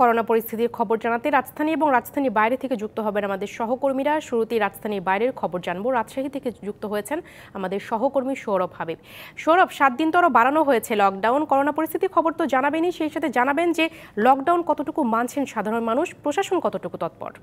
Corona পরিস্থিতির খবর জানাতে রাজধানী এবং রাজধানীর বাইরে থেকে যুক্ত হবেন আমাদের সহকর্মীরা। শুরুতেই রাজধানীর বাইরের খবর জানবো। রাজশাহী থেকে যুক্ত হয়েছেন আমাদের সহকর্মী সৌরভ হাবিব। সৌরভ, 7 দিন তো বাড়ানো হয়েছে লকডাউন। করোনা পরিস্থিতির খবর তো জানাবেনই, সেই সাথে জানাবেন যে লকডাউন কতটুকু মানছেন সাধারণ মানুষ, প্রশাসন কতটুকু তৎপর।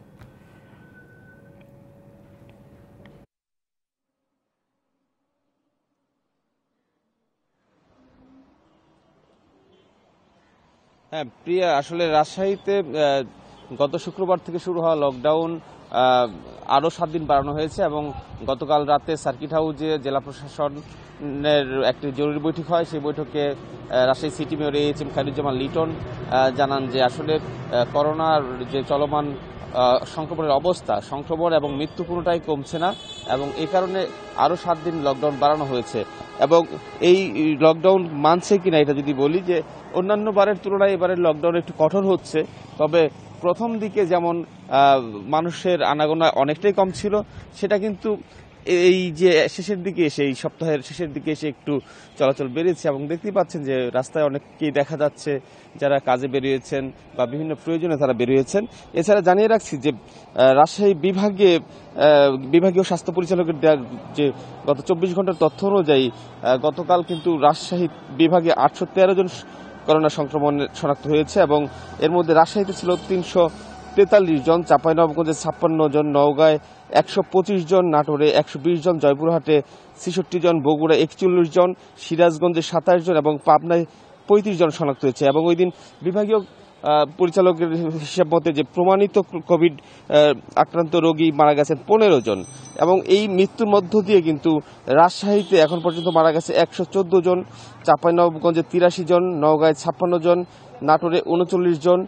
হ্যাঁ প্রিয়া, আসলে রাজশাহীতে গত শুক্রবার থেকে শুরু হওয়া লকডাউন আরও 7 দিন বাড়ানো হয়েছে এবং গতকাল রাতে সার্কিট হাউসে জেলা প্রশাসনের একটি জরুরি বৈঠক হয়। সেই বৈঠকে Rajshahi city mayor AHM Khairuzzaman Liton জানান যে আসলে করোনার যে চলমান সংক্রমণের অবস্থা, সংক্রমণ এবং মৃত্যু কোনোটাই কমছে না এবং এই কারণে আরও 7 দিন লকডাউন বাড়ানো হয়েছে। এবং এই লকডাউন মানছে কিনা এটা যদি বলি, যে অন্যান্য বারের তুলনায় এবারের লকডাউন একটু কঠোর হচ্ছে, তবে প্রথম দিকে যেমন মানুষের আনাগোনা অনেকটাই কম ছিল, সেটা কিন্তু এই যে শেষের দিকে এসে, এই সপ্তাহের শেষের দিকে এসে একটু চলাচল বেড়েছে এবং দেখতেই পাচ্ছেন যে রাস্তায় অনেককেই দেখা যাচ্ছে যারা কাজে বেরিয়েছেন বা বিভিন্ন প্রয়োজনে তারা বেরিয়েছেন। এছাড়া জানিয়ে রাখছি যে রাজশাহী বিভাগীয় স্বাস্থ্য পরিচালকের দেওয়া যে গত 24 ঘন্টার তথ্য অনুযায়ী গতকাল কিন্তু রাজশাহী বিভাগে 813 জন করোনা সংক্রমণ শনাক্ত হয়েছে এবং এর মধ্যে রাজশাহীতে ছিল 343 জন, চাঁপাইনবাবগঞ্জে 56 জন, নওগাঁয় 125 জন, নাটোরে 120 জন, জয়পুরহাটে 66 জন, বগুড়া 41 জন, সিরাজগঞ্জে 27 জন এবং পাবনায় 35 জন শনাক্ত হয়েছে। এবং ওই দিন বিভাগীয় পরিচালকের হিসাব মতে যে প্রমাণিত কোভিড আক্রান্ত রোগী মারা গেছেন 15 জন এবং এই মৃত্যুর মধ্য দিয়ে কিন্তু রাজশাহীতে এখন পর্যন্ত মারা গেছে 114 জন, চাঁপাইনবাবগঞ্জে 83 জন, নওগাঁয় 56 জন, নাটোরে 39 জন,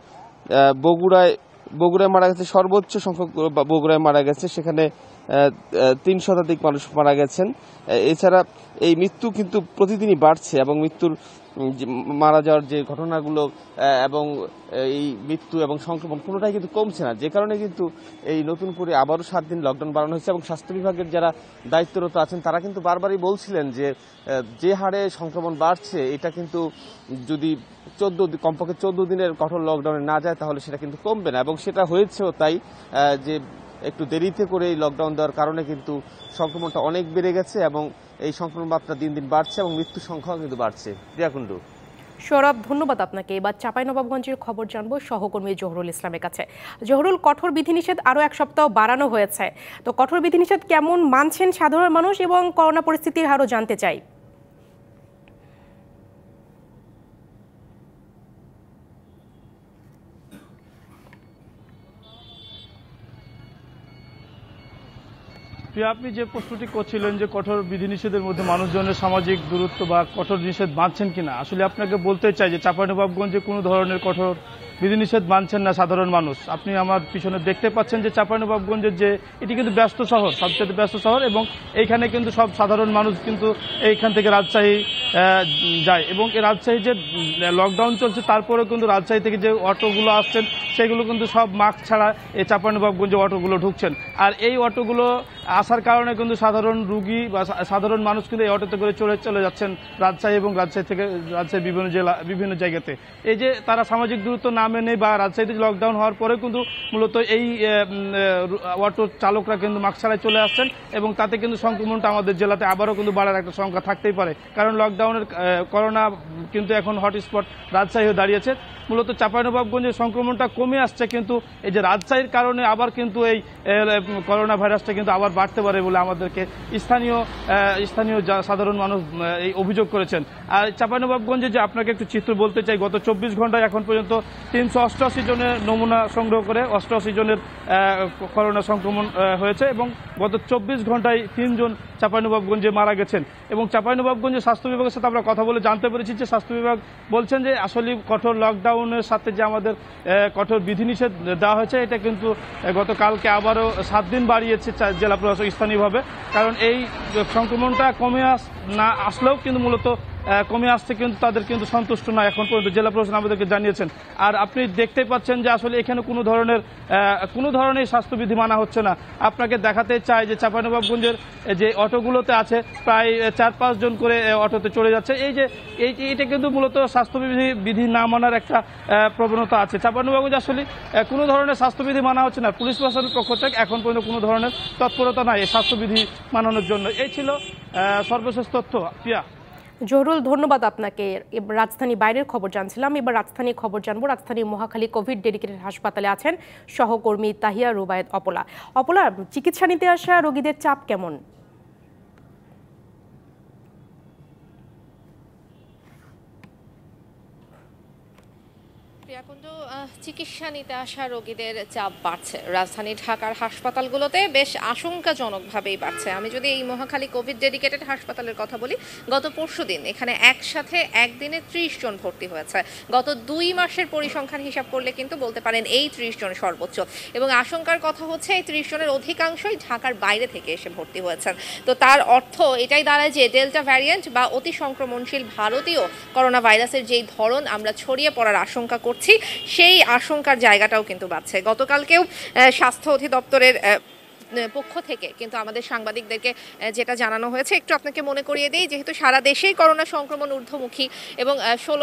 বগুড়ায় মারা গেছে সর্বোচ্চ সংখ্যক, বগুড়ায় মারা গেছে, সেখানে 3 শতাধিক মানুষ মারা গেছেন। এছাড়া এই মৃত্যু কিন্তু প্রতিদিনই বাড়ছে এবং মৃত্যুর মারা যাওয়ার যে ঘটনাগুলো এবং এই মৃত্যু এবং সংক্রমণ কোনোটাই কিন্তু কমছে না, যে কারণে কিন্তু এই নতুন করে আবারও 7 দিন লকডাউন বাড়ানো হয়েছে। এবং স্বাস্থ্য বিভাগের যারা দায়িত্বরত আছেন তারা কিন্তু বারবারই বলছিলেন যে হারে সংক্রমণ বাড়ছে, এটা কিন্তু যদি কমপক্ষে 14 দিনের কঠোর লকডাউনে না যায় তাহলে সেটা কিন্তু কমবে না এবং সেটা হয়েছেও তাই, যে একটু দেরিতে করে এই লকডাউন দেওয়ার কারণে কিন্তু সংক্রমণটা অনেক বেড়ে গেছে এবং এই সংক্রমণ মাত্রা দিন দিন বাড়ছে এবং মৃত্যুর সংখ্যাও কিন্তু বাড়ছে। প্রিয়াকুণ্ডু। সৌরভ, ধন্যবাদ আপনাকে। এবার চাঁপাইনবাবগঞ্জের খবর জানবো সহকর্মী জহুরুল ইসলামের কাছে। জহুরুল, কঠোর বিধিনিষেধ আরও 1 সপ্তাহ বাড়ানো হয়েছে, তো কঠোর বিধিনিষেধ কেমন মানছেন সাধারণ মানুষ এবং করোনা পরিস্থিতির হারও জানতে চাই। আপনি যে প্রশ্নটি করছিলেন যে কঠোর বিধিনিষেধের মধ্যে মানুষজনের সামাজিক দূরত্ব বা কঠোর নিষেধ মানছেন কিনা, আসলে আপনাকে বলতে চাই যে চাঁপাইনবাবগঞ্জে কোনো ধরনের কঠোর বিধিনিষেধ মানছেন না সাধারণ মানুষ। আপনি আমার পিছনে দেখতে পাচ্ছেন যে চাঁপাইনবাবগঞ্জের যে এটি কিন্তু ব্যস্ত শহর, সবচেয়ে ব্যস্ত শহর এবং এইখানে কিন্তু সব সাধারণ মানুষ কিন্তু এইখান থেকে রাজশাহী যায় এবং এই রাজশাহী যে লকডাউন চলছে তারপরেও কিন্তু রাজশাহী থেকে যে অটোগুলো আসছেন সেগুলো কিন্তু সব মাস্ক ছাড়া এই চাঁপাইনবাবগঞ্জে অটোগুলো ঢুকছেন। আর এই অটোগুলো আসার কারণে কিন্তু সাধারণ রুগী বা সাধারণ মানুষ কিন্তু এই অটোতে করে চলে যাচ্ছেন রাজশাহী এবং রাজশাহী থেকে রাজশাহী বিভিন্ন জায়গাতে। এই যে তারা সামাজিক দূরত্ব না মেনে বা রাজশাহীতে লকডাউন হওয়ার পরে কিন্তু মূলত এই অটো চালকরা কিন্তু মাস্ক ছাড়াই চলে আসছেন এবং তাতে কিন্তু সংক্রমণটা আমাদের জেলাতে আবারও কিন্তু বাড়ার একটা সংখ্যা থাকতেই পারে, কারণ লকডাউনের করোনা কিন্তু এখন হটস্পট রাজশাহী হয়ে দাঁড়িয়েছে। মূলত চাঁপাইনবাবগঞ্জের সংক্রমণটা কমে আসছে, কিন্তু এই যে রাজশাহীর কারণে আবার কিন্তু এই করোনা ভাইরাসটা কিন্তু আবার বাড়তে পারে বলে আমাদেরকে স্থানীয় সাধারণ মানুষ এই অভিযোগ করেছেন। আর চাঁপাইনবাবগঞ্জে যে আপনাকে একটু চিত্র বলতে চাই, গত 24 ঘন্টায় এখন পর্যন্ত 388 জনের নমুনা সংগ্রহ করে 88 জনের করোনা সংক্রমণ হয়েছে এবং গত 24 ঘন্টায় 3 জন চাঁপাইনবাবগঞ্জে মারা গেছেন। এবং চাঁপাইনবাবগঞ্জের স্বাস্থ্য বিভাগের সাথে আমরা কথা বলে জানতে পেরেছি যে স্বাস্থ্য বিভাগ বলছেন যে আসলে কঠোর লকডাউনের সাথে যে আমাদের কঠোর বিধিনিষেধ দেওয়া হয়েছে এটা কিন্তু গতকালকে আবারও 7 দিন বাড়িয়েছে জেলা প্রশাসক স্থানীয়ভাবে, কারণ এই সংক্রমণটা কমে না আসলেও কিন্তু মূলত কমে আসছে, কিন্তু তাদের কিন্তু সন্তুষ্ট না এখন পর্যন্ত জেলা প্রশাসন আমাদেরকে জানিয়েছেন। আর আপনি দেখতে পাচ্ছেন যে আসলে এখানে কোনো ধরনের স্বাস্থ্যবিধি মানা হচ্ছে না। আপনাকে দেখাতে চাই যে চাঁপাইনবাবগঞ্জের যে অটোগুলোতে আছে প্রায় 4-5 জন করে অটোতে চলে যাচ্ছে। এইটা কিন্তু মূলত স্বাস্থ্যবিধি না মানার একটা প্রবণতা আছে। চাঁপাইনবাবগঞ্জ আসলে কোনো ধরনের স্বাস্থ্যবিধি মানা হচ্ছে না। পুলিশ প্রশাসনের পক্ষ থেকে এখন পর্যন্ত কোনো ধরনের তৎপরতা নাই এই স্বাস্থ্যবিধি মানানোর জন্য। এই ছিল সর্বশেষ তথ্য। প্রিয়া। জহুরুল, ধন্যবাদ আপনাকে। রাজধানী বাইরের খবর জানছিলাম, এবার রাজধানীর খবর জানবো। রাজধানীর মহাখালী কোভিড ডেডিকেটেড হাসপাতালে আছেন সহকর্মী তাহিয়া রুবায়েত অপলা। অপলা, চিকিৎসা নিতে আসা রোগীদের চাপ কেমন? চিকিৎসা নিতে আসা রোগীদের চাপ বাড়ছে। রাজধানী ঢাকার হাসপাতালগুলোতে বেশ আশঙ্কাজনকভাবেই বাড়ছে। আমি যদি এই মহাখালী কোভিড ডেডিকেটেড হাসপাতালের কথা বলি, গত পরশুদিন এখানে একসাথে একদিনে 30 জন ভর্তি হয়েছে। গত 2 মাসের পরিসংখ্যান হিসাব করলে কিন্তু বলতে পারেন এই 30 জন সর্বোচ্চ। এবং আশঙ্কার কথা হচ্ছে এই 30 জনের অধিকাংশই ঢাকার বাইরে থেকে এসে ভর্তি হয়েছেন। তো তার অর্থ এটাই দাঁড়ায় যে ডেল্টা ভ্যারিয়েন্ট বা অতি সংক্রমণশীল ভারতীয় করোনা ভাইরাসের যেই ধরন আমরা ছড়িয়ে পড়ার আশঙ্কা করছি, সেই আশঙ্কার জায়গাটাও কিন্তু বাড়ছে। গতকালকেও স্বাস্থ্য অধিদপ্তরের পক্ষ থেকে কিন্তু আমাদের সাংবাদিকদেরকে যেটা জানানো হয়েছে, একটু আপনাকে মনে করিয়ে দিই, যেহেতু সারা দেশেই করোনা সংক্রমণ ঊর্ধ্বমুখী এবং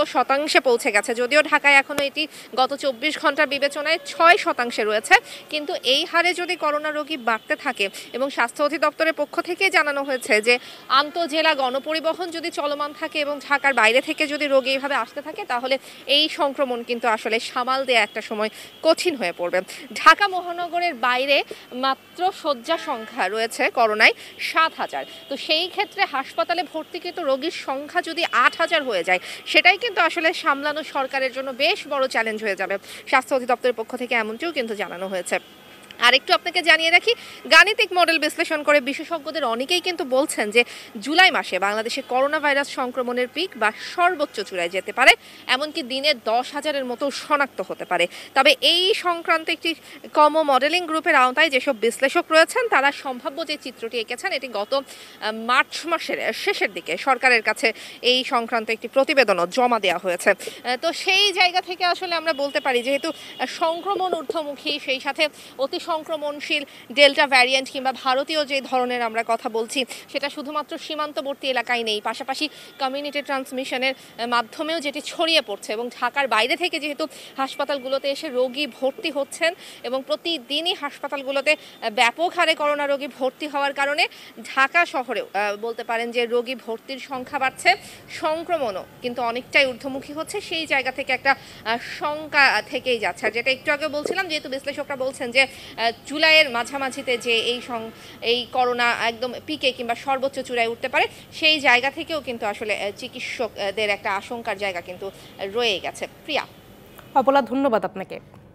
16% পৌঁছে গেছে। যদিও ঢাকায় এখনও এটি গত 24 ঘন্টার বিবেচনায় 6% রয়েছে, কিন্তু এই হারে যদি করোনা রোগী বাড়তে থাকে এবং স্বাস্থ্য অধিদপ্তরের পক্ষ থেকে জানানো হয়েছে যে আন্তঃজেলা গণপরিবহন যদি চলমান থাকে এবং ঢাকার বাইরে থেকে যদি রোগী এইভাবে আসতে থাকে, তাহলে এই সংক্রমণ কিন্তু আসলে সামাল দেওয়া একটা সময় কঠিন হয়ে পড়বে। ঢাকা মহানগরের বাইরে মাত্র শয্যা সংখ্যা রয়েছে করোনায় 7,000। তো সেই ক্ষেত্রে হাসপাতালে ভর্তিকৃত রোগীর সংখ্যা যদি 8,000 হয়ে যায়, সেটাই কিন্তু আসলে সামলানো সরকারের জন্য বেশ বড় চ্যালেঞ্জ হয়ে যাবে। স্বাস্থ্য অধিদপ্তরের পক্ষ থেকে এমনটিও কিন্তু জানানো হয়েছে। আর একটু আপনাকে জানিয়ে রাখি, গাণিতিক মডেল বিশ্লেষণ করে বিশেষজ্ঞদের অনেকেই কিন্তু বলছেন যে জুলাই মাসে বাংলাদেশে করোনা ভাইরাস সংক্রমণের পিক বা সর্বোচ্চ চূড়ায় যেতে পারে, এমনকি দিনে 10,000-এর মতো শনাক্ত হতে পারে। তবে এই সংক্রান্ত একটি কমো মডেলিং গ্রুপের আওতায় যেসব বিশ্লেষক রয়েছেন, তারা সম্ভাব্য যে চিত্রটি এঁকেছেন, এটি গত মার্চ মাসের শেষের দিকে সরকারের কাছে এই সংক্রান্ত একটি প্রতিবেদনও জমা দেওয়া হয়েছে। তো সেই জায়গা থেকে আসলে আমরা বলতে পারি, যেহেতু সংক্রমণ ঊর্ধ্বমুখী, সেই সাথে অতি সংক্রমণশীল ডেল্টা ভ্যারিয়েন্ট কিংবা ভারতীয় যে ধরনের আমরা কথা বলছি, সেটা শুধুমাত্র সীমান্তবর্তী এলাকায় নেই, পাশাপাশি কমিউনিটি ট্রান্সমিশনের মাধ্যমেও যেটি ছড়িয়ে পড়ছে। এবং ঢাকার বাইরে থেকে যেহেতু হাসপাতালগুলোতে এসে রোগী ভর্তি হচ্ছেন এবং প্রতিদিনই হাসপাতালগুলোতে ব্যাপক হারে করোনা রোগী ভর্তি হওয়ার কারণে ঢাকা শহরেও বলতে পারেন যে রোগী ভর্তির সংখ্যা বাড়ছে, সংক্রমণও কিন্তু অনেকটাই ঊর্ধ্বমুখী হচ্ছে। সেই জায়গা থেকে একটা শঙ্কা থেকেই যাচ্ছে। আর যেটা একটু আগে বলছিলাম, যেহেতু বিশ্লেষকরা বলছেন যে জুলাইয়ের মাঝামাঝিতে যে এই করোনা একদম পিকে কিংবা সর্বোচ্চ চূড়ায় উঠতে পারে, সেই জায়গা থেকেও কিন্তু আসলে চিকিৎসকদের একটা আশঙ্কার জায়গা কিন্তু রয়ে গেছে। প্রিয়া। অপলা, ধন্যবাদ আপনাকে।